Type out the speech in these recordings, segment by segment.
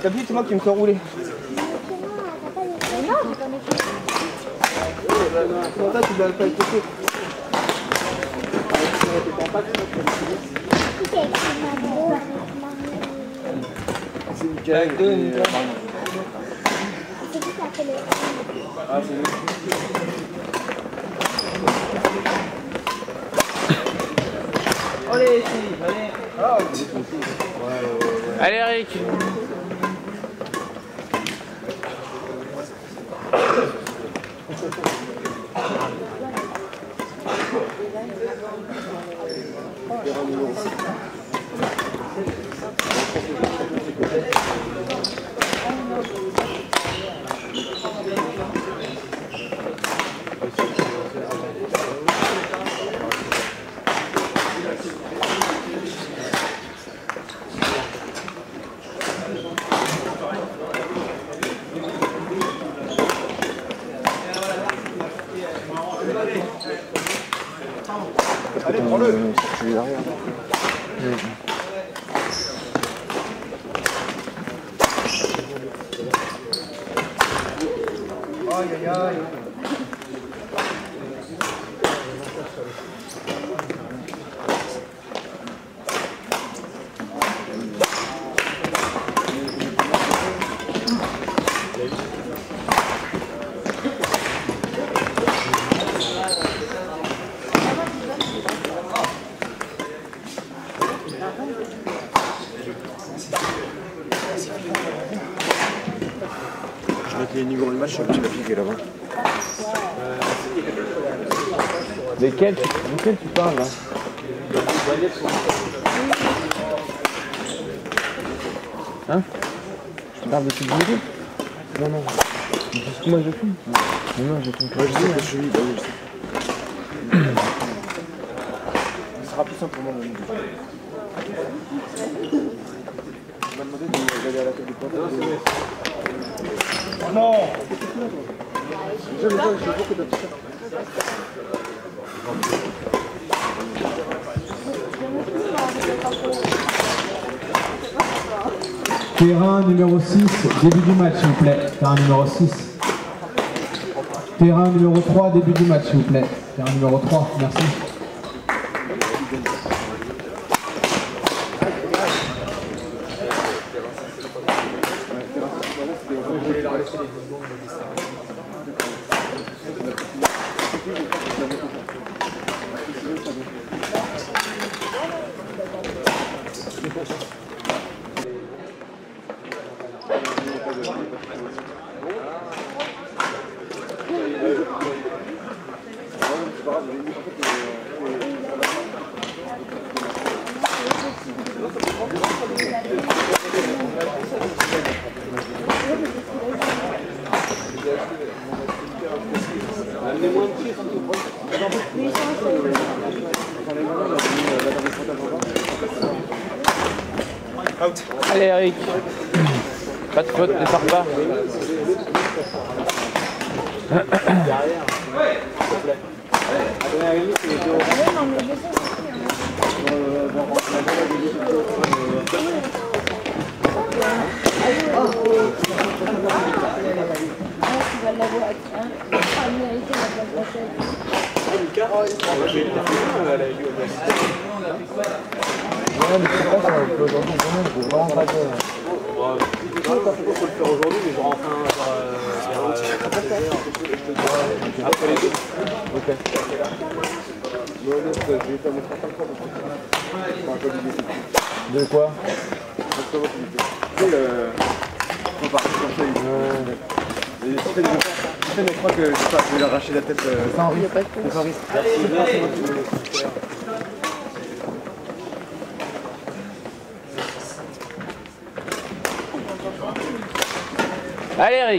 T'as vu, c'est moi qui me fais rouler. Non, j'ai pas méfié. Non, ça, tu dois pas écouter. C'est Mickaël. C'est qui qui a fait le... Ah, c'est lui. Allez, si, allez. Ah, Allez Eric. Allez, prends-le. Je vais derrière. aïe, aïe, aïe. Je vais mettre les numéros du match sur le petit papier qui est là-bas. Desquels tu parles là? Hein? Tu parles de ce vidéo? Non, non. Qu'est-ce que moi je filme? Non, je filme pas. Moi, je sais que je suis. Bah oui, je sais. Ce sera plus simple pour moi. On m'a demandé d'aller à la table de pointe. Oh non! Je vois que t'as tout ça. Terrain numéro 6, début du match s'il vous plaît. Terrain numéro 6. Terrain numéro 3, début du match s'il vous plaît. Terrain numéro 3, merci. Allez Eric. Pas de faute, ne pars pas. Ouais, mais c'est pas ça, aujourd'hui, je veux vraiment pas de... Faut le faire aujourd'hui, mais genre enfin après les deux. Ok. De quoi? On part comme ça. Je crois que je vais lui arracher la tête. Sans risque. Sans risque. Allez Eric.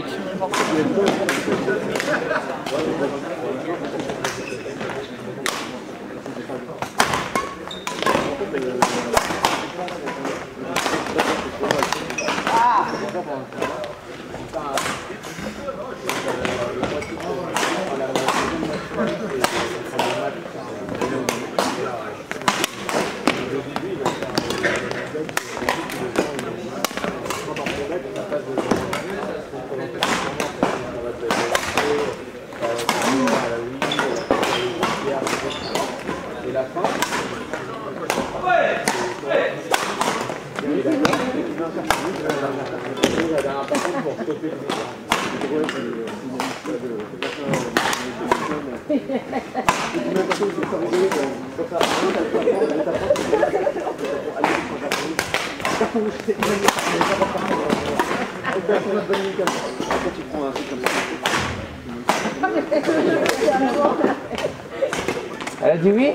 Elle a dit oui?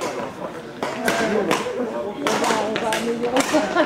On va améliorer ça.